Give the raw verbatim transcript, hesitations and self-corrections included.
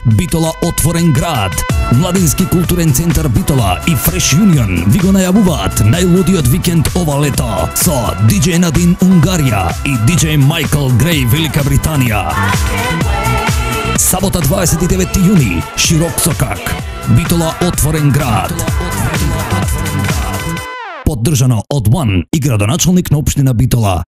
Битола Отворен град, Младински културен центар Битола и Fresh Union ви го најавуваат најлудиот викенд ова лето со диџеј Надин Унгарија и диџеј Майкл Греј Велика Британија. Сабота дваесет и деветти јуни, Широк Сокак, Битола Отворен град. Поддржано од One и градоначалник на општина Битола